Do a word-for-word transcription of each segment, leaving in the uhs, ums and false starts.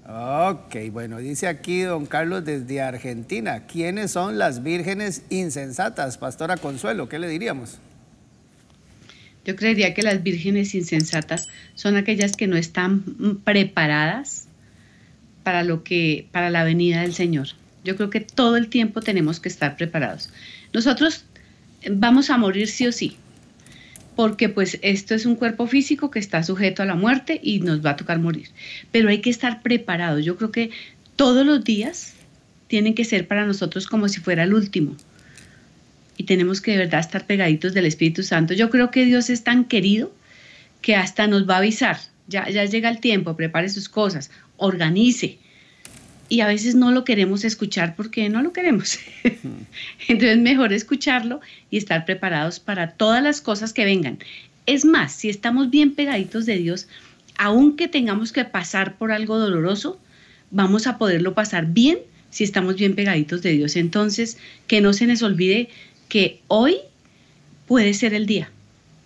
Ok, bueno, dice aquí don Carlos desde Argentina. ¿Quiénes son las vírgenes insensatas? Pastora Consuelo, ¿qué le diríamos? Yo creería que las vírgenes insensatas son aquellas que no están preparadas para lo que, para la venida del Señor. Yo creo que todo el tiempo tenemos que estar preparados. Nosotros vamos a morir sí o sí, porque pues esto es un cuerpo físico que está sujeto a la muerte y nos va a tocar morir. Pero hay que estar preparados. Yo creo que todos los días tienen que ser para nosotros como si fuera el último. Y tenemos que de verdad estar pegaditos del Espíritu Santo. Yo creo que Dios es tan querido que hasta nos va a avisar. Ya, ya llega el tiempo, prepare sus cosas, organice. Y a veces no lo queremos escuchar porque no lo queremos. Entonces mejor escucharlo y estar preparados para todas las cosas que vengan. Es más, si estamos bien pegaditos de Dios, aunque tengamos que pasar por algo doloroso, vamos a poderlo pasar bien si estamos bien pegaditos de Dios. Entonces, que no se nos olvide que hoy puede ser el día.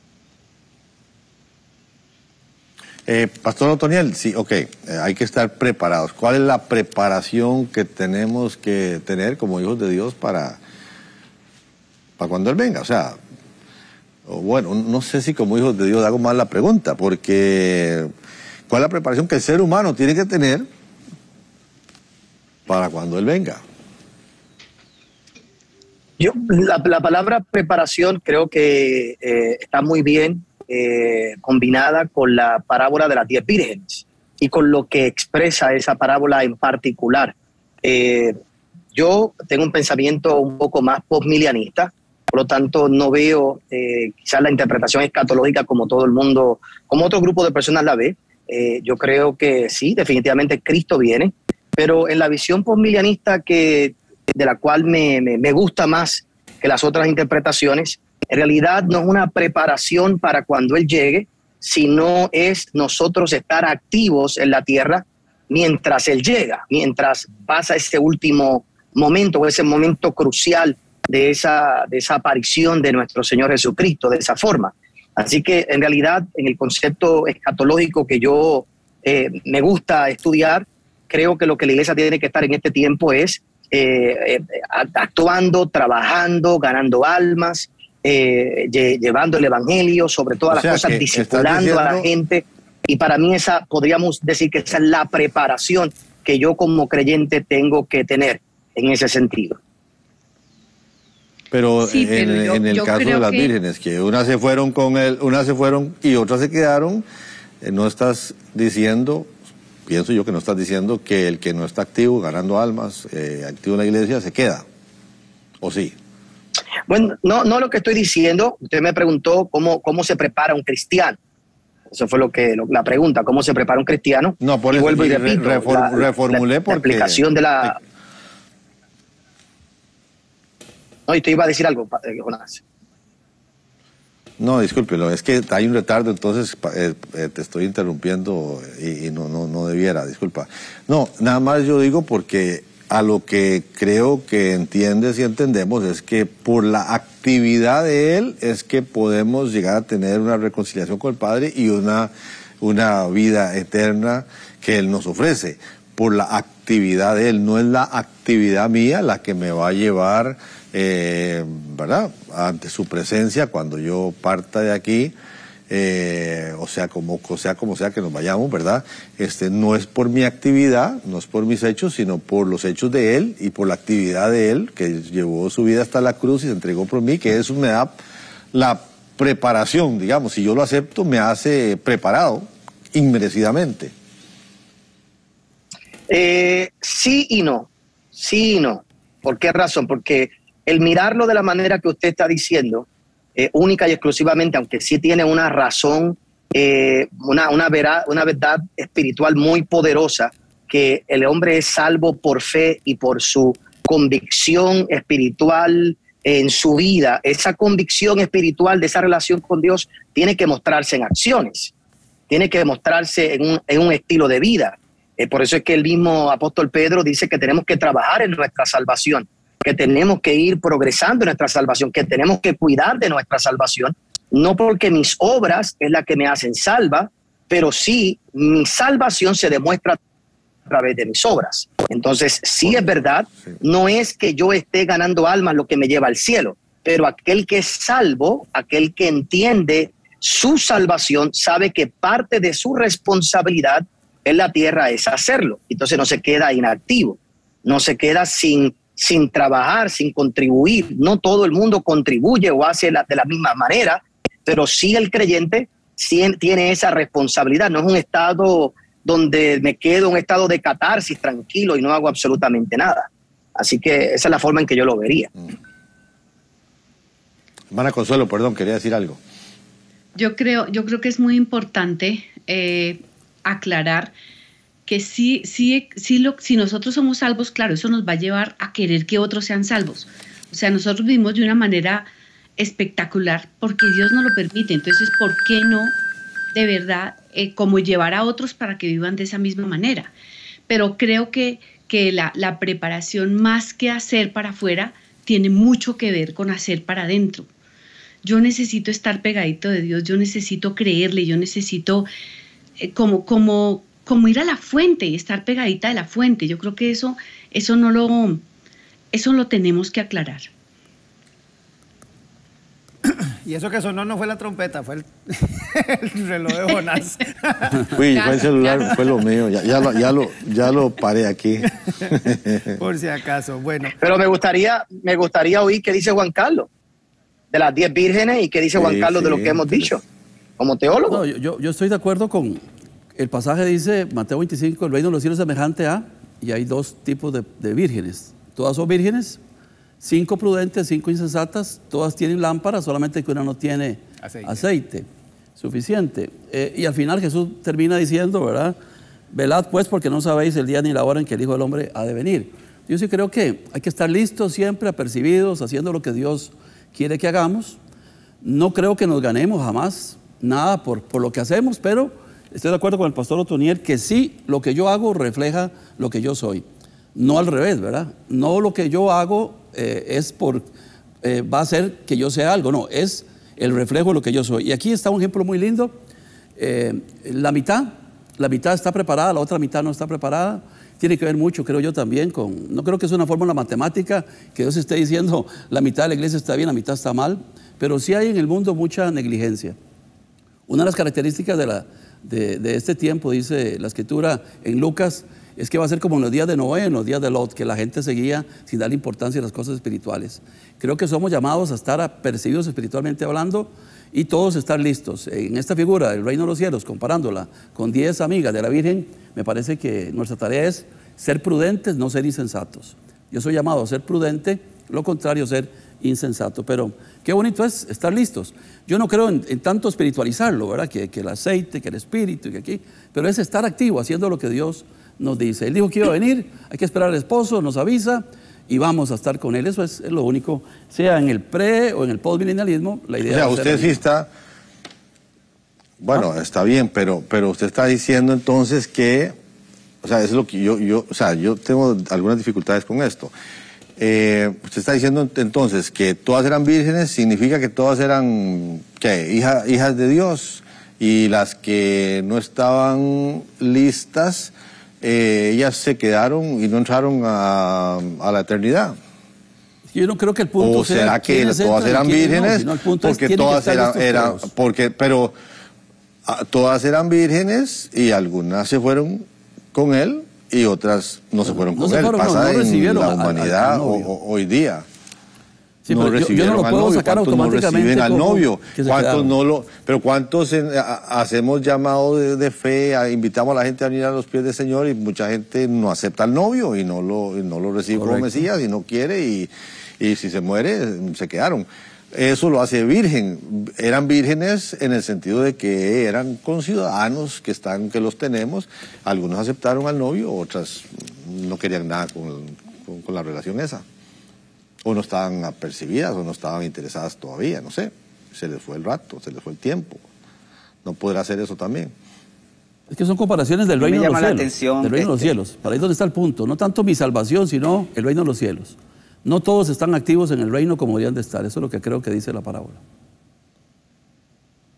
Eh, Pastor Otoniel, sí, ok, eh, hay que estar preparados. ¿Cuál es la preparación que tenemos que tener como hijos de Dios para, para cuando Él venga? O sea, o bueno, no sé si como hijos de Dios hago mal la pregunta, porque ¿cuál es la preparación que el ser humano tiene que tener para cuando Él venga? Yo, la, la palabra preparación creo que eh, está muy bien eh, combinada con la parábola de las diez vírgenes y con lo que expresa esa parábola en particular. Eh, yo tengo un pensamiento un poco más postmilianista, por lo tanto no veo eh, quizás la interpretación escatológica como todo el mundo, como otro grupo de personas la ve. Eh, yo creo que sí, definitivamente Cristo viene, pero en la visión postmilianista que de la cual me, me, me gusta más que las otras interpretaciones, en realidad no es una preparación para cuando Él llegue, sino es nosotros estar activos en la tierra mientras Él llega, mientras pasa ese último momento, o ese momento crucial de esa, de esa aparición de nuestro Señor Jesucristo, de esa forma. Así que en realidad, en el concepto escatológico que yo eh, me gusta estudiar, creo que lo que la iglesia tiene que estar en este tiempo es Eh, eh, actuando, trabajando, ganando almas, eh, lle llevando el evangelio, sobre todas las cosas, discipulando diciendo... a la gente. Y para mí esa, podríamos decir que esa es la preparación que yo como creyente tengo que tener en ese sentido. Pero, sí, pero en, yo, en el caso de las que... vírgenes, que unas se fueron con él, unas se fueron y otras se quedaron, eh, no estás diciendo... Pienso yo que no estás diciendo que el que no está activo, ganando almas, eh, activo en la iglesia, se queda. ¿O sí? Bueno, no, no lo que estoy diciendo. Usted me preguntó cómo, cómo se prepara un cristiano. Eso fue lo que lo, la pregunta, ¿cómo se prepara un cristiano? No, por y eso vuelvo y re, repito, reform, la, reformulé la, porque... La explicación de la... No, y te iba a decir algo, Jonás. No, discúlpelo, es que hay un retardo, entonces eh, eh, te estoy interrumpiendo y, y no, no, no debiera, disculpa. No, nada más yo digo porque a lo que creo que entiendes y entendemos es que por la actividad de Él es que podemos llegar a tener una reconciliación con el Padre y una, una vida eterna que Él nos ofrece. Por la actividad de Él, no es la actividad mía la que me va a llevar... Eh, ¿verdad? Ante su presencia cuando yo parta de aquí, eh, o sea, como, o sea como sea que nos vayamos, ¿verdad? Este, no es por mi actividad, no es por mis hechos, sino por los hechos de Él y por la actividad de Él, que llevó su vida hasta la cruz y se entregó por mí, que eso me da la preparación, digamos, si yo lo acepto, me hace preparado inmerecidamente. Eh, sí y no, sí y no. ¿Por qué razón? Porque el mirarlo de la manera que usted está diciendo, eh, única y exclusivamente, aunque sí tiene una razón, eh, una, una, vera, una verdad espiritual muy poderosa, que el hombre es salvo por fe y por su convicción espiritual en su vida. Esa convicción espiritual de esa relación con Dios tiene que mostrarse en acciones, tiene que mostrarse en un, en un estilo de vida. Eh, por eso es que el mismo apóstol Pedro dice que tenemos que trabajar en nuestra salvación, que tenemos que ir progresando en nuestra salvación, que tenemos que cuidar de nuestra salvación, no porque mis obras es la que me hacen salva, pero sí mi salvación se demuestra a través de mis obras. Entonces, sí es verdad, no es que yo esté ganando almas lo que me lleva al cielo, pero aquel que es salvo, aquel que entiende su salvación, sabe que parte de su responsabilidad en la tierra es hacerlo. Entonces no se queda inactivo, no se queda sin, sin trabajar, sin contribuir. No todo el mundo contribuye o hace la, de la misma manera, pero sí el creyente sí tiene esa responsabilidad. No es un estado donde me quedo, un estado de catarsis tranquilo y no hago absolutamente nada. Así que esa es la forma en que yo lo vería. Hermana Consuelo, perdón, quería decir algo. Yo creo, yo creo que es muy importante eh, aclarar que sí, sí, sí lo, si nosotros somos salvos, claro, eso nos va a llevar a querer que otros sean salvos. O sea, nosotros vivimos de una manera espectacular porque Dios nos lo permite. Entonces, ¿por qué no de verdad eh, como llevar a otros para que vivan de esa misma manera? Pero creo que, que la, la preparación más que hacer para afuera tiene mucho que ver con hacer para adentro. Yo necesito estar pegadito de Dios, yo necesito creerle, yo necesito eh, como, como, como ir a la fuente y estar pegadita de la fuente. Yo creo que eso, eso, no lo, eso lo tenemos que aclarar. Y eso que sonó no fue la trompeta, fue el, el reloj de Jonás. Uy, fue el celular, fue lo mío, ya, ya, lo, ya, lo, ya lo paré aquí. Por si acaso, bueno. Pero me gustaría, me gustaría oír qué dice Juan Carlos de las diez vírgenes y qué dice sí, Juan Carlos sí, de lo que hemos dicho, como teólogo. No, yo, yo estoy de acuerdo con el pasaje, dice Mateo veinticinco, el reino de los cielos es semejante a, y hay dos tipos de, de vírgenes. Todas son vírgenes, cinco prudentes, cinco insensatas, todas tienen lámparas, solamente que una no tiene aceite, aceite suficiente. Eh, y al final Jesús termina diciendo, ¿verdad? Velad pues porque no sabéis el día ni la hora en que el Hijo del Hombre ha de venir. Yo sí creo que hay que estar listos siempre, apercibidos, haciendo lo que Dios quiere que hagamos. No creo que nos ganemos jamás nada por, por lo que hacemos, pero estoy de acuerdo con el pastor Otoniel que sí, lo que yo hago refleja lo que yo soy. No al revés, ¿verdad? No lo que yo hago eh, es por, eh, va a hacer que yo sea algo, no, es el reflejo de lo que yo soy. Y aquí está un ejemplo muy lindo. Eh, la mitad, la mitad está preparada, la otra mitad no está preparada. Tiene que ver mucho, creo yo también, con, no creo que es una fórmula matemática que Dios esté diciendo la mitad de la iglesia está bien, la mitad está mal, pero sí hay en el mundo mucha negligencia. Una de las características de, la, de, de este tiempo, dice la Escritura en Lucas, es que va a ser como en los días de Noé, en los días de Lot, que la gente seguía sin darle importancia a las cosas espirituales. Creo que somos llamados a estar apercibidos espiritualmente hablando y todos estar listos. En esta figura del reino de los cielos, comparándola con diez amigas de la Virgen, me parece que nuestra tarea es ser prudentes, no ser insensatos. Yo soy llamado a ser prudente, lo contrario, ser insensato. Pero qué bonito es estar listos. Yo no creo en, en tanto espiritualizarlo, ¿verdad? Que, que el aceite, que el espíritu, que aquí, pero es estar activo, haciendo lo que Dios nos dice. Él dijo que iba a venir, hay que esperar al esposo, nos avisa y vamos a estar con él. Eso es, es lo único, sea en el pre o en el postmilenialismo, la idea. O sea, usted sí está, bueno, ¿ah? Está bien, pero, pero usted está diciendo entonces que, o sea, es lo que yo, yo, o sea, yo tengo algunas dificultades con esto. Eh, usted está diciendo entonces que todas eran vírgenes, significa que todas eran, ¿qué? Hija, hijas de Dios, y las que no estaban listas, Eh, ellas se quedaron y no entraron a, a la eternidad. Yo no creo que el punto o sea, será que todas eran vírgenes, no, porque todas eran, eran porque, pero a, todas eran vírgenes y algunas se fueron con él y otras no se fueron no con se fueron, él. Pasa no, no en la humanidad al, al, al o, o, hoy día. Sí, no recibieron yo, yo no lo puedo novio, sacar automáticamente no al novio, cuántos no lo, pero cuántos en, a, hacemos llamado de, de fe, a, invitamos a la gente a venir a los pies del Señor y mucha gente no acepta al novio y no lo, y no lo recibe Correcto. Como Mesías y no quiere y, y si se muere se quedaron. Eso lo hace virgen. Eran vírgenes en el sentido de que eran conciudadanos que están, que los tenemos. Algunos aceptaron al novio, otras no querían nada con, con, con la relación esa. O no estaban apercibidas, o no estaban interesadas todavía, no sé. Se les fue el rato, se les fue el tiempo. ¿No podrá hacer eso también? Es que son comparaciones del reino de los cielos. Del reino de los cielos. Para ahí donde está el punto. No tanto mi salvación, sino el reino de los cielos. No todos están activos en el reino como deberían de estar. Eso es lo que creo que dice la parábola.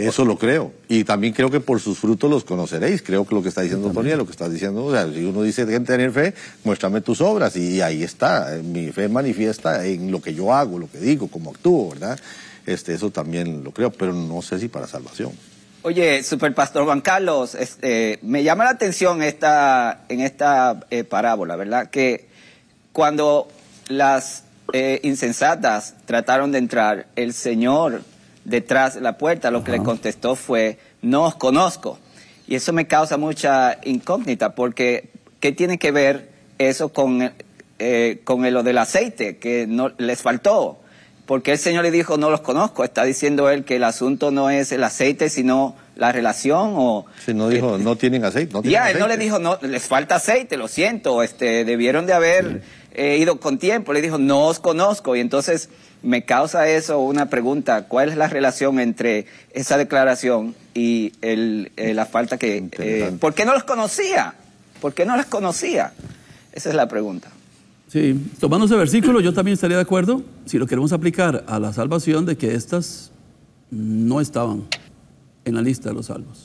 Eso lo creo. Y también creo que por sus frutos los conoceréis. Creo que lo que está diciendo Tony, lo que está diciendo, o sea, si uno dice que tener fe, muéstrame tus obras. Y ahí está. Mi fe manifiesta en lo que yo hago, lo que digo, cómo actúo, ¿verdad? Este, eso también lo creo, pero no sé si para salvación. Oye, Superpastor Juan Carlos, este, me llama la atención esta, en esta eh, parábola, ¿verdad? Que cuando las eh, insensatas trataron de entrar, el Señor detrás de la puerta lo que le contestó fue, no os conozco. Y eso me causa mucha incógnita, porque ¿qué tiene que ver eso con, eh, con lo del aceite que no les faltó? Porque el Señor le dijo, no los conozco. Está diciendo él que el asunto no es el aceite, sino la relación. O si no dijo, que, no tienen aceite. No tienen ya, aceite. él no le dijo, no, les falta aceite, lo siento, este, debieron de haber sí. eh, ido con tiempo. Le dijo, no os conozco. Y entonces me causa eso una pregunta, ¿cuál es la relación entre esa declaración y el, eh, la falta que... Eh, ¿por qué no los conocía? ¿Por qué no las conocía? Esa es la pregunta. Sí, tomando ese versículo, yo también estaría de acuerdo, si lo queremos aplicar a la salvación, de que estas no estaban en la lista de los salvos.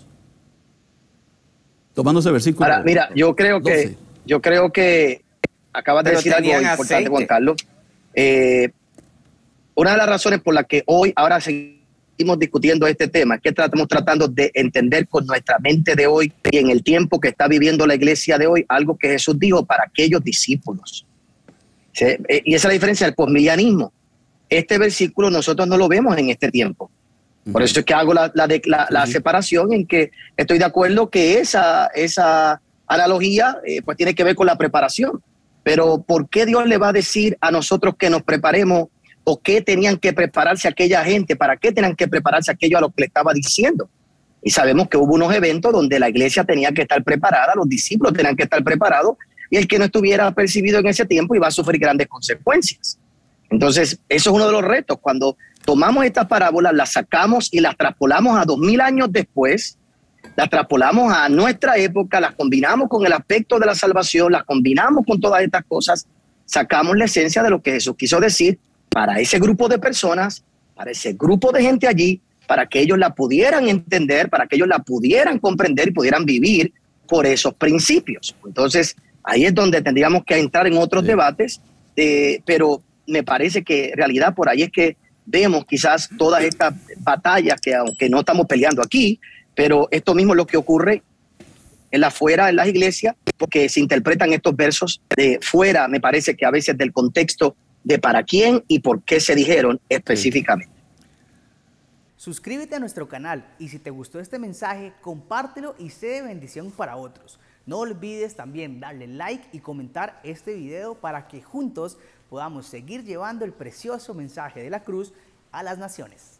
Tomando ese versículo. Ahora, mira, yo creo que, doce. yo creo que acabas de Pero decir algo importante, aceite. Juan Carlos. Eh, una de las razones por las que hoy, ahora seguimos discutiendo este tema, es que estamos tratando de entender con nuestra mente de hoy y en el tiempo que está viviendo la iglesia de hoy, algo que Jesús dijo para aquellos discípulos. ¿Sí? Y esa es la diferencia del posmilianismo. Este versículo nosotros no lo vemos en este tiempo. Por eso es que hago la, la, la, la separación en que estoy de acuerdo que esa, esa analogía eh, pues tiene que ver con la preparación. Pero ¿por qué Dios le va a decir a nosotros que nos preparemos o qué tenían que prepararse aquella gente? ¿Para qué tenían que prepararse aquello a lo que le estaba diciendo? Y sabemos que hubo unos eventos donde la iglesia tenía que estar preparada, los discípulos tenían que estar preparados, y el que no estuviera percibido en ese tiempo iba a sufrir grandes consecuencias. Entonces, eso es uno de los retos. Cuando tomamos estas parábolas, las sacamos y las traspolamos a dos mil años después, las traspolamos a nuestra época, las combinamos con el aspecto de la salvación, las combinamos con todas estas cosas, sacamos la esencia de lo que Jesús quiso decir para ese grupo de personas, para ese grupo de gente allí, para que ellos la pudieran entender, para que ellos la pudieran comprender y pudieran vivir por esos principios. Entonces, ahí es donde tendríamos que entrar en otros sí. debates, eh, pero me parece que en realidad por ahí es que vemos quizás todas estas batallas que aunque no estamos peleando aquí, pero esto mismo es lo que ocurre en la fuera, en las iglesias, porque se interpretan estos versos de fuera, me parece que a veces del contexto de para quién y por qué se dijeron específicamente. Suscríbete a nuestro canal y si te gustó este mensaje, compártelo y sé de bendición para otros. No olvides también darle like y comentar este video para que juntos podamos seguir llevando el precioso mensaje de la cruz a las naciones.